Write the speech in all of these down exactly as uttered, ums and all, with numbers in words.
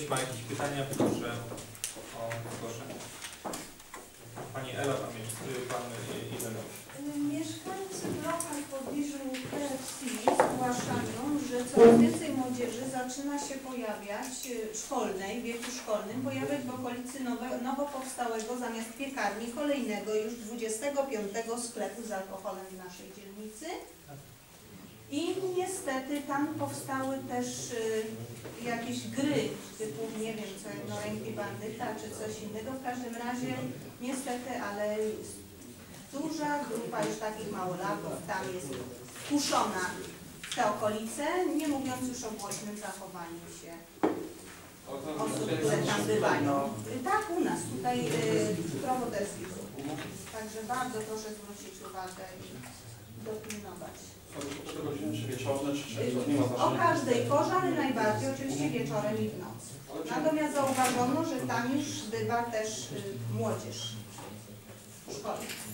ma jakieś pytania, proszę o zgłoszenie. Pani Ela, tam jest Pan Ireneusz. Mieszkańcy bloku w pobliżu K F C zgłaszają, że coraz więcej młodzieży zaczyna się pojawiać, szkolnej, w wieku szkolnym, pojawiać w okolicy nowe, nowo powstałego zamiast piekarni kolejnego już dwudziestego piątego sklepu z alkoholem w naszej dzielnicy. I niestety tam powstały też y, jakieś gry typu, nie wiem co, jednoręki bandyta czy coś innego. W każdym razie niestety, ale duża grupa już takich małolatów tam jest wkuszona w te okolice, nie mówiąc już o głośnym zachowaniu się osób, które tam bywają. Tak, u nas tutaj y, Prowoderski. Także bardzo proszę zwrócić uwagę i dopilnować. O każdej porze, ale najbardziej oczywiście wieczorem i w nocy. Natomiast zauważono, że tam już bywa też y, młodzież w szkole.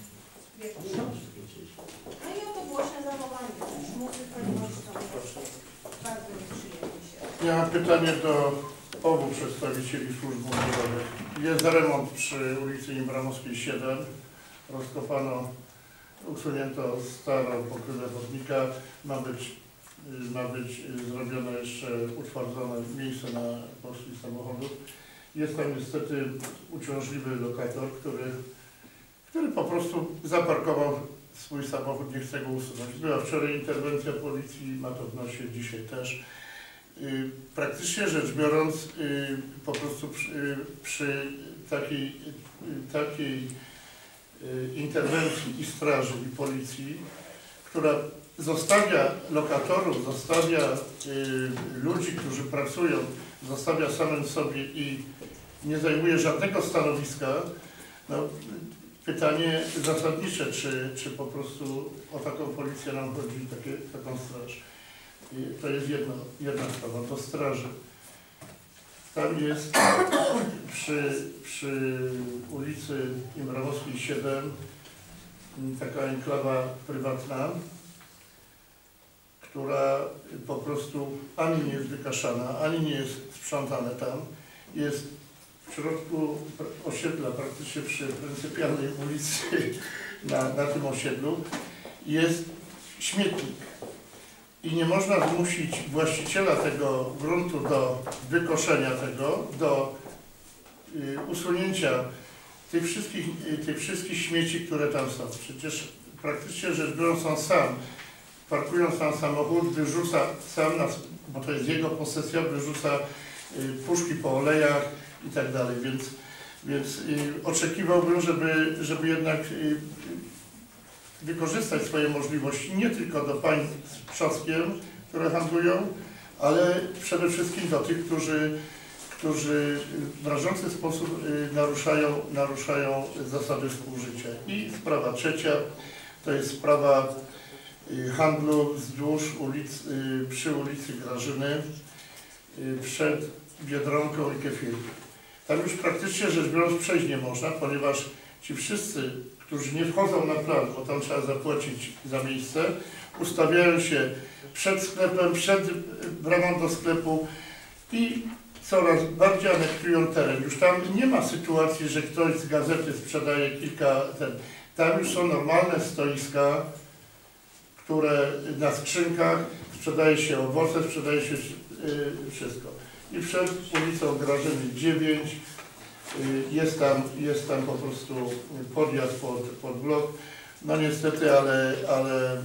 No i oto głośne zachowanie. Muzyka i głośno. Bardzo nieprzyjemnie się. Ja mam pytanie do obu przedstawicieli służb mundurowych. Jest remont przy ulicy Imbramowskiej siedem. Rozkopano, usunięto starą pokrywę chodnika. Ma być, ma być zrobione jeszcze utwardzone miejsce na poszli samochodów. Jest tam niestety uciążliwy lokator, który, który po prostu zaparkował swój samochód, nie chce go usunąć. Była wczoraj interwencja policji, ma to w nosie, dzisiaj też. Praktycznie rzecz biorąc, po prostu przy, przy takiej, takiej interwencji i straży, i policji, która zostawia lokatorów, zostawia ludzi, którzy pracują, zostawia samym sobie i nie zajmuje żadnego stanowiska, no, pytanie zasadnicze, czy, czy po prostu o taką policję nam chodzi, takie, taką straż. I to jest jedna, jedna sprawa, do straży. Tam jest przy, przy ulicy Imbramowskiej siedem taka enklawa prywatna, która po prostu ani nie jest wykaszana, ani nie jest sprzątane tam. Jest w środku osiedla, praktycznie przy pryncypialnej ulicy na, na tym osiedlu, jest śmietnik. I nie można zmusić właściciela tego gruntu do wykoszenia tego, do y, usunięcia tych wszystkich, y, tych wszystkich śmieci, które tam są. Przecież praktycznie rzecz biorąc on sam, parkując tam samochód, wyrzuca sam, na, bo to jest jego posesja, wyrzuca y, puszki po olejach i tak dalej. Więc, więc y, oczekiwałbym, żeby, żeby jednak y, wykorzystać swoje możliwości nie tylko do pań z przoskiem, które handlują, ale przede wszystkim do tych, którzy, którzy w rażący sposób naruszają, naruszają zasady współżycia. I sprawa trzecia to jest sprawa handlu wzdłuż ulic, przy ulicy Grażyny, przed Biedronką i Kefirem. Tam już praktycznie rzecz biorąc przejść nie można, ponieważ ci wszyscy, którzy nie wchodzą na plac, bo tam trzeba zapłacić za miejsce, ustawiają się przed sklepem, przed bramą do sklepu i coraz bardziej anektują teren. Już tam nie ma sytuacji, że ktoś z gazety sprzedaje kilka... Ten. Tam już są normalne stoiska, które na skrzynkach sprzedaje się owoce, sprzedaje się yy, wszystko. I przed ulicą Grażyny dziewięć Jest tam, jest tam po prostu podjazd pod, pod blok. No niestety, ale, ale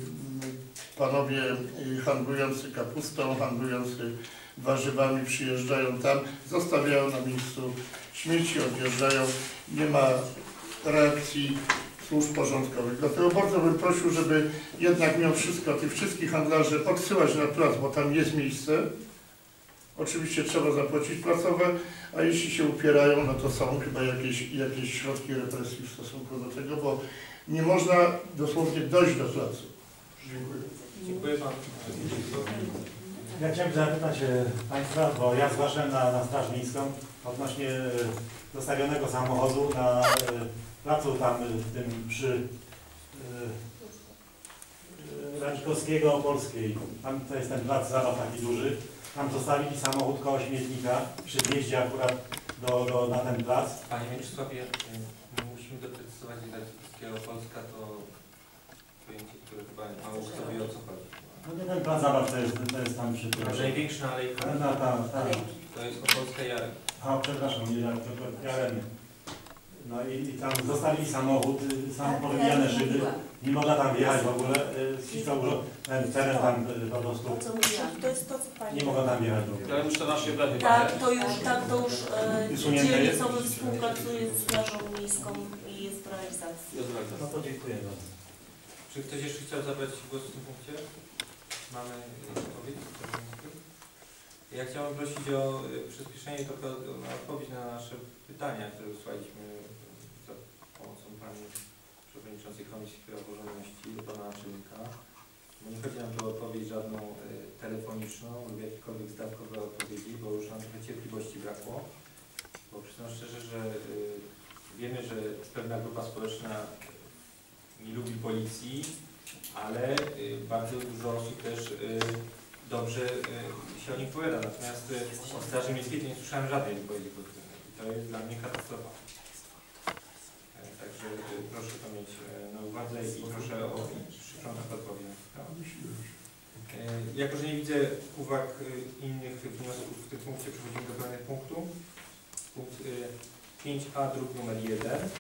panowie handlujący kapustą, handlujący warzywami przyjeżdżają tam, zostawiają na miejscu śmieci, odjeżdżają. Nie ma reakcji służb porządkowych. Dlatego bardzo bym prosił, żeby jednak mimo wszystko tych wszystkich handlarzy odsyłać na plac, bo tam jest miejsce. Oczywiście trzeba zapłacić placowe, a jeśli się upierają, no to są chyba jakieś, jakieś środki represji w stosunku do tego, bo nie można dosłownie dojść do placu. Dziękuję. Dziękuję bardzo. Ja chciałem zapytać Państwa, bo ja zgłaszałem na, na Straż Miejską odnośnie zostawionego samochodu na placu tam w tym przy Raczkowskiego Opolskiej. Tam to jest ten plac zabaw taki duży. tam zostawili samochód koło śmietnika przy wjeździe akurat do, do, na ten plac. Panie Mieczysławie, my musimy doprecyzować, że takiego Polska to pojęcie, które chyba mało kto wie, o co chodzi. No nie, ten plac zabaw to jest, to jest tam przy tym. Może największa alejka, No, tam, tam. to jest Opolska Jarek. A, przepraszam, nie, ja, ja, ja No i, i tam zostawili samochód, y, sam porobijane szyby, nie można tam wjechać w ogóle, ścisło dużo, ten teren tam y, po prostu, O co mówiłam? To jest to, co Pani nie mogą tam wjechać w ogóle. Ja już czternaście lat chyba, Tak, nie? to już, tak, to już e, Wysunięte jest? dzielnicowy współpracuje z Strażą Miejską i jest w realizacji. No to dziękuję bardzo. Czy ktoś jeszcze chciał zabrać głos w tym punkcie? Mamy odpowiedź? Ja chciałbym prosić o przyspieszenie trochę na odpowiedź na nasze pytania, które wysłaliśmy za pomocą Pani Przewodniczącej Komisji Praworządności do Pana Naczelnika. Bo nie chodzi nam tu o odpowiedź żadną y, telefoniczną lub jakiekolwiek zdawkowe odpowiedzi, bo już nam trochę cierpliwości brakło. Bo przyznam szczerze, że y, wiemy, że pewna grupa społeczna nie lubi policji, ale y, bardzo dużo osób też y, dobrze y, się o nich powiada. Natomiast y, o Straży Miejskiej to nie słyszałem żadnej wypowiedzi pozytywnej. I to jest dla mnie katastrofa. Y, także y, proszę to mieć y, na uwadze i proszę o przykrątach odpowiedź. Y, jako, że nie widzę uwag y, innych wniosków w tym punkcie, przechodzimy do kolejnego punktu. Punkt y, pięć a, druk numer jeden.